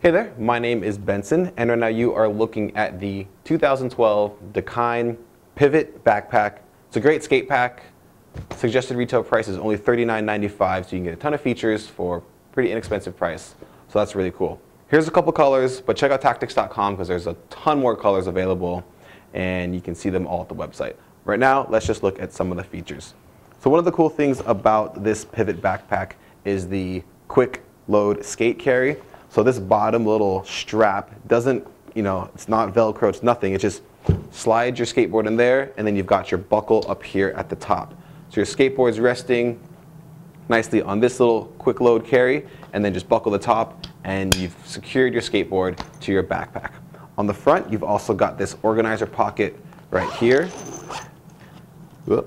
Hey there, my name is Benson, and right now you are looking at the 2012 Dakine Pivot Backpack. It's a great skate pack. Suggested retail price is only $39.95, so you can get a ton of features for a pretty inexpensive price. So that's really cool. Here's a couple colors, but check out tactix.com because there's a ton more colors available, and you can see them all at the website. Right now, let's just look at some of the features. So one of the cool things about this Pivot Backpack is the quick load skate carry. So this bottom little strap doesn't, it's not Velcro, it's nothing. It just slides your skateboard in there, and then you've got your buckle up here at the top. So your skateboard's resting nicely on this little quick load carry, and then just buckle the top, and you've secured your skateboard to your backpack. On the front, you've also got this organizer pocket right here. Whoop.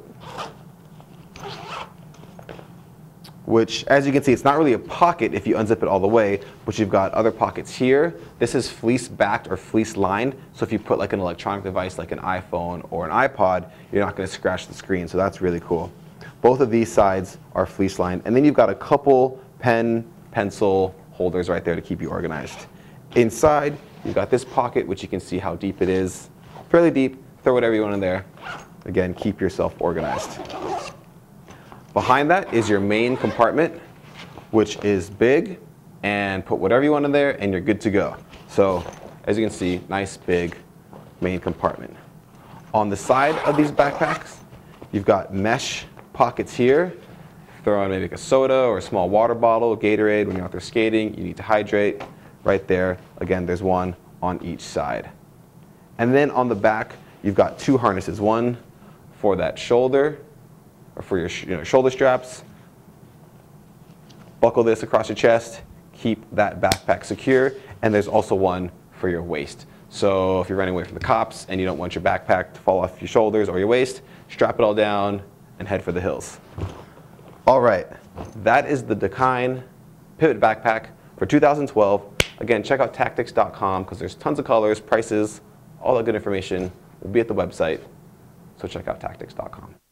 Which, as you can see, it's not really a pocket if you unzip it all the way, but you've got other pockets here. This is fleece backed or fleece lined, so if you put like an electronic device like an iPhone or an iPod, you're not going to scratch the screen, so that's really cool. Both of these sides are fleece lined, and then you've got a couple pen, pencil holders right there to keep you organized. Inside, you've got this pocket, which you can see how deep it is. Fairly deep, throw whatever you want in there. Again, keep yourself organized. Behind that is your main compartment, which is big, and put whatever you want in there and you're good to go. So as you can see, nice big main compartment. On the side of these backpacks, you've got mesh pockets here. Throw on maybe like a soda or a small water bottle, Gatorade when you're out there skating, you need to hydrate. Right there, again, there's one on each side. And then on the back, you've got two harnesses, one for that shoulder, or for your shoulder straps. Buckle this across your chest, keep that backpack secure, and there's also one for your waist. So if you're running away from the cops and you don't want your backpack to fall off your shoulders or your waist, strap it all down and head for the hills. All right, that is the Dakine Pivot Backpack for 2012. Again, check out tactix.com because there's tons of colors, prices, all that good information will be at the website. So check out tactix.com.